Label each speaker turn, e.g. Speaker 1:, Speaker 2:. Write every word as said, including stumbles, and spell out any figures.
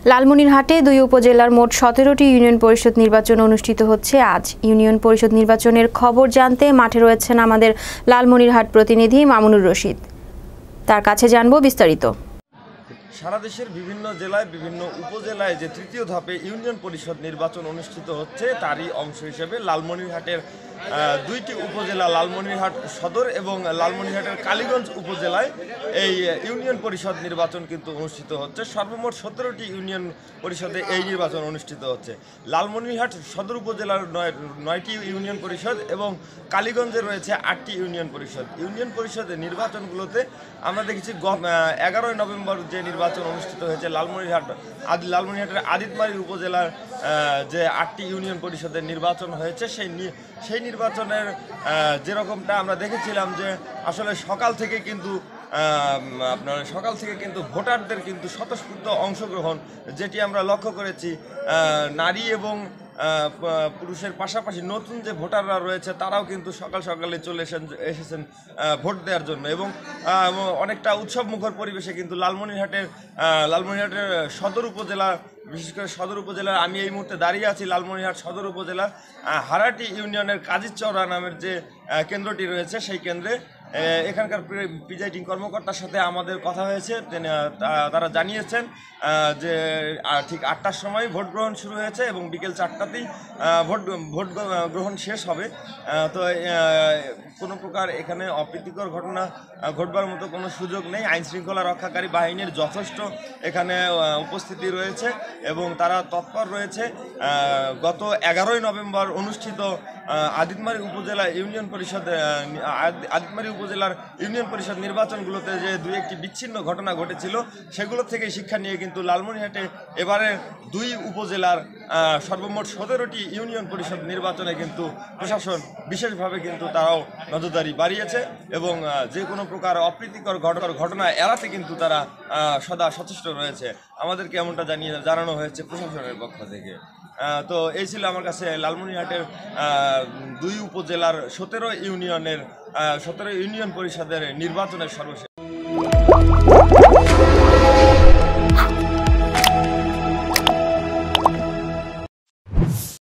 Speaker 1: লালমনিরহাটে দুই উপজেলার মোট সতেরোটি ইউনিয়ন পরিষদ নির্বাচন অনুষ্ঠিত হচ্ছে আজ। ইউনিয়ন পরিষদ নির্বাচনের খবর জানতে মাঠে রয়েছেন আমাদের লালমনিরহাট প্রতিনিধি মামুনুর রশিদ। তার কাছে জানবো বিস্তারিত।
Speaker 2: সারা দেশের বিভিন্ন জেলায় বিভিন্ন উপজেলায় যে তৃতীয় ধাপে ইউনিয়ন পরিষদ নির্বাচন অনুষ্ঠিত হচ্ছে তারই অংশ হিসেবে লালমনিরহাটের দুইটি উপজেলা লালমনিরহাট সদর এবং লালমনিরহাটের কালীগঞ্জ উপজেলায় এই ইউনিয়ন পরিষদ নির্বাচন কিন্তু অনুষ্ঠিত হচ্ছে। সর্বমোট সতেরোটি ইউনিয়ন পরিষদে এই নির্বাচন অনুষ্ঠিত হচ্ছে। লালমনিরহাট সদর উপজেলার নয় নয়টি ইউনিয়ন পরিষদ এবং কালীগঞ্জে রয়েছে আটটি ইউনিয়ন পরিষদ। ইউনিয়ন পরিষদের নির্বাচনগুলোতে আমরা দেখেছি এগারোই নভেম্বর যে নির্বাচন অনুষ্ঠিত হয়েছে লালমনিরহাট আদি লালমনিরহাটের আদিতমারী উপজেলার যে আটটি ইউনিয়ন পরিষদের নির্বাচন হয়েছে সেই সেই নির্বাচনের যেরকমটা আমরা দেখেছিলাম যে আসলে সকাল থেকে কিন্তু আপনার সকাল থেকে কিন্তু ভোটারদের কিন্তু স্বতঃস্ফূর্ত অংশগ্রহণ যেটি আমরা লক্ষ্য করেছি। নারী এবং পুরুষের পাশাপাশি নতুন যে ভোটাররা রয়েছে তারাও কিন্তু সকাল সকালে চলে এসেছেন এসেছেন ভোট দেওয়ার জন্য এবং অনেকটা উৎসবমুখর পরিবেশে কিন্তু লালমনিরহাটের লালমনিরহাটের সদর উপজেলা, বিশেষ করে সদর উপজেলার আমি এই মুহূর্তে দাঁড়িয়ে আছি লালমনিরহাট সদর উপজেলার হারাটি ইউনিয়নের কাজিরচৌরা নামের যে কেন্দ্রটি রয়েছে সেই কেন্দ্রে এখানকার প্রিজাইডিং কর্মকর্তার সাথে আমাদের কথা হয়েছে। তারা জানিয়েছেন যে ঠিক আটটার সময় ভোট গ্রহণ শুরু হয়েছে এবং বিকেল চারটাতেই ভোট ভোট গ্রহণ শেষ হবে। তো কোনো প্রকার এখানে অপ্রীতিকর ঘটনা ঘটবার মতো কোনো সুযোগ নেই। আইনশৃঙ্খলা রক্ষাকারী বাহিনীর যথেষ্ট এখানে উপস্থিতি রয়েছে এবং তারা তৎপর রয়েছে। গত এগারোই নভেম্বর অনুষ্ঠিত আদিতমারী উপজেলা ইউনিয়ন পরিষদ আদিতমারী উপজেলার ইউনিয়ন পরিষদ নির্বাচনগুলোতে যে দুই একটি বিচ্ছিন্ন ঘটনা ঘটেছিল সেগুলো থেকে শিক্ষা নিয়ে কিন্তু লালমনিরহাটে এবারে দুই উপজেলার সর্বমোট সতেরোটি ইউনিয়ন পরিষদ নির্বাচনে কিন্তু প্রশাসন বিশেষভাবে কিন্তু তারাও নজরদারি বাড়িয়েছে এবং যে কোনো প্রকার অপ্রীতিকর ঘটনা এড়াতে কিন্তু তারা সদা সচেষ্ট রয়েছে। আমাদেরকে এমনটা জানিয়ে জানানো হয়েছে প্রশাসনের পক্ষ থেকে। তো এই ছিল আমার কাছে লালমনিরহাটের দুই উপজেলার সতেরো ইউনিয়নের সতেরো ইউনিয়ন পরিষদের নির্বাচনের সর্বশেষ